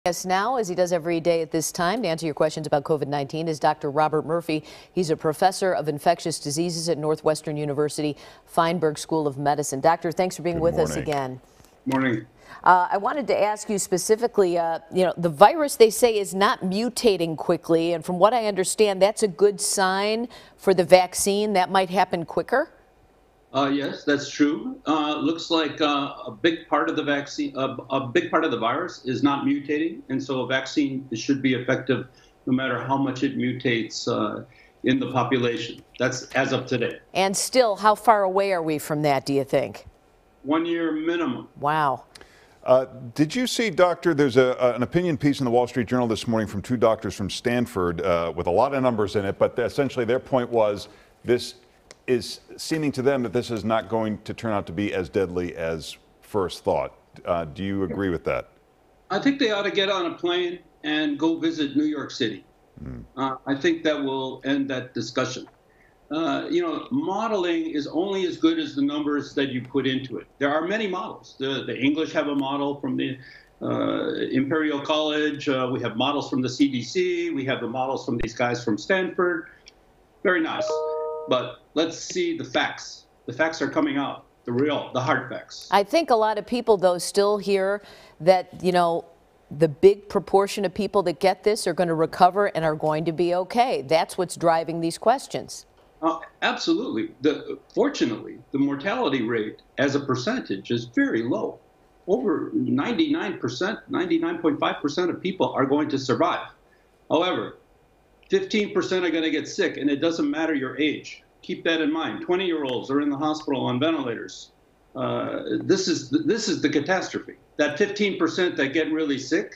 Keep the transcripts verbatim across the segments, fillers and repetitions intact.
Yes, now, as he does every day at this time, to answer your questions about COVID nineteen is Doctor Robert Murphy. He's a professor of infectious diseases at Northwestern University, Feinberg School of Medicine. Doctor, thanks for being Good with morning. us again. Morning. Uh, I wanted to ask you specifically, uh, you know, the virus, they say, is not mutating quickly. And from what I understand, that's a good sign for the vaccine. That might happen quicker. Uh, yes, that's true. Uh, looks like uh, a big part of the vaccine, uh, a big part of the virus is not mutating, and so a vaccine should be effective no matter how much it mutates uh, in the population. That's as of today. And still, how far away are we from that, do you think? One year minimum. Wow. Uh, did you see, Doctor, there's a, an opinion piece in the Wall Street Journal this morning from two doctors from Stanford uh, with a lot of numbers in it, but essentially their point was this is seeming to them that this is not going to turn out to be as deadly as first thought. Uh, do you agree with that? I think they ought to get on a plane and go visit New York City. Mm. Uh, I think that will end that discussion. Uh, you know, modeling is only as good as the numbers that you put into it. There are many models. The, the English have a model from the uh, Imperial College. Uh, we have models from the C D C. We have the models from these guys from Stanford. Very nice. But let's see the facts. The facts are coming out, the real, the hard facts. I think a lot of people, though, still hear that, you know, the big proportion of people that get this are going to recover and are going to be okay. That's what's driving these questions. Uh, absolutely. The, fortunately, the mortality rate as a percentage is very low. Over ninety-nine percent, ninety-nine point five percent of people are going to survive. However, fifteen percent are going to get sick, and it doesn't matter your age. Keep that in mind. twenty-year-olds are in the hospital on ventilators. Uh, this is this is the catastrophe. That fifteen percent that get really sick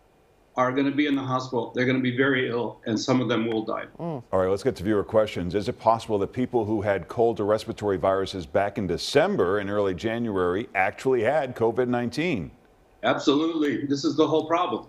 are going to be in the hospital. They're going to be very ill, and some of them will die. Mm. All right, let's get to viewer questions. Is it possible that people who had cold or respiratory viruses back in December and early January actually had COVID nineteen? Absolutely. This is the whole problem.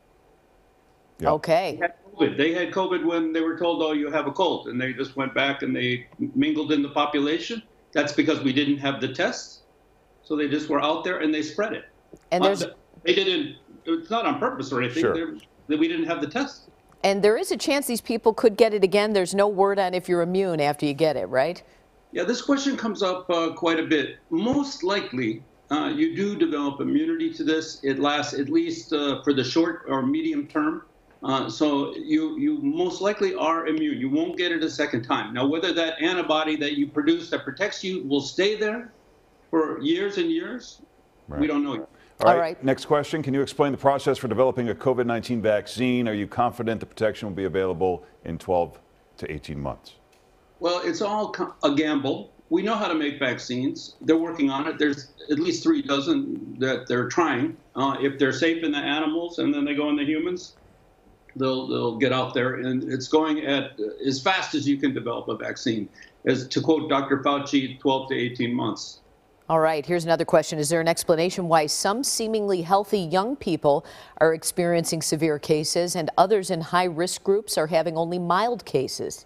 Yep. Okay. They had COVID. They had COVID when they were told, oh, you have a cold, and they just went back and they mingled in the population. That's because we didn't have the tests. So they just were out there and they spread it. And there's... They didn't, it's not on purpose or anything. Sure. That we didn't have the test. And there is a chance these people could get it again. There's no word on if you're immune after you get it, right? Yeah, this question comes up uh, quite a bit. Most likely, uh, you do develop immunity to this. It lasts at least uh, for the short or medium term. Uh, so you, you most likely are immune. You won't get it a second time. Now, whether that antibody that you produce that protects you will stay there for years and years, right. We don't know yet. All right. All right. Next question. Can you explain the process for developing a COVID nineteen vaccine? Are you confident the protection will be available in twelve to eighteen months? Well, it's all a gamble. We know how to make vaccines. They're working on it. There's at least three dozen that they're trying. Uh, if they're safe in the animals and then they go in the humans, they'll, they'll get out there. And it's going at as fast as you can develop a vaccine. As to quote Doctor Fauci, twelve to eighteen months. All right, here's another question. Is there an explanation why some seemingly healthy young people are experiencing severe cases and others in high-risk groups are having only mild cases?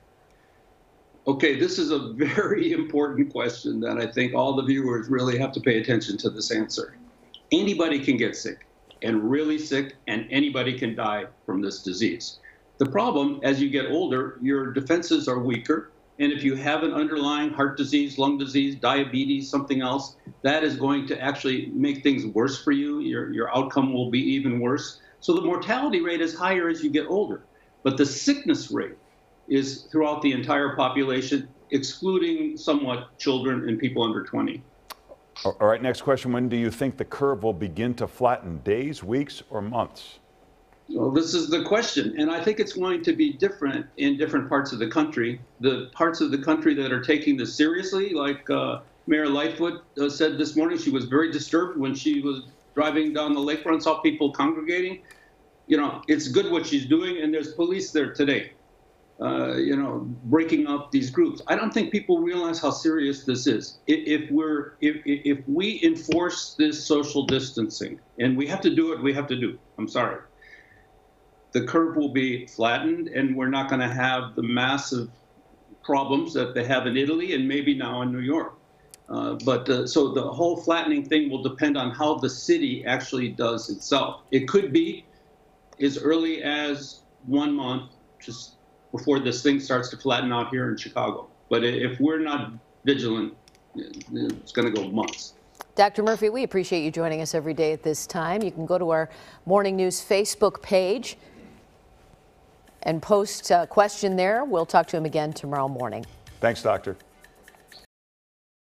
Okay, this is a very important question that I think all the viewers really have to pay attention to this answer. Anybody can get sick, and really sick, and anybody can die from this disease. The problem, as you get older, your defenses are weaker. And if you have an underlying heart disease, lung disease, diabetes, something else, that is going to actually make things worse for you. Your, your outcome will be even worse. So the mortality rate is higher as you get older. But the sickness rate is throughout the entire population, excluding somewhat children and people under twenty. All right, next question. When do you think the curve will begin to flatten? Days, weeks, or months? Well, this is the question, and I think it's going to be different in different parts of the country. The parts of the country that are taking this seriously, like uh, Mayor Lightfoot uh, said this morning, she was very disturbed when she was driving down the lakefront and saw people congregating. You know, it's good what she's doing, and there's police there today, uh, you know, breaking up these groups. I don't think people realize how serious this is. If, if we're, if, if we enforce this social distancing, and we have to do it, we have to do. I'm sorry. The curve will be flattened, and we're not going to have the massive problems that they have in Italy and maybe now in New York. Uh, but uh, so the whole flattening thing will depend on how the city actually does itself. It could be as early as one month, just before this thing starts to flatten out here in Chicago. But if we're not vigilant, it's going to go months. Doctor Murphy, we appreciate you joining us every day at this time. You can go to our Morning News Facebook page and post a question there. We'll talk to him again tomorrow morning. Thanks, Doctor.